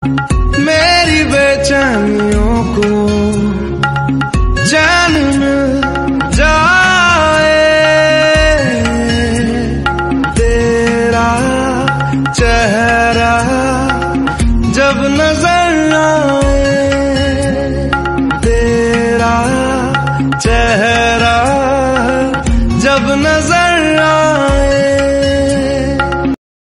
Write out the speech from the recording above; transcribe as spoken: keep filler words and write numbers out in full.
मेरी बेचैनियों को चैन मिल जाए, तेरा चेहरा जब नजर आए।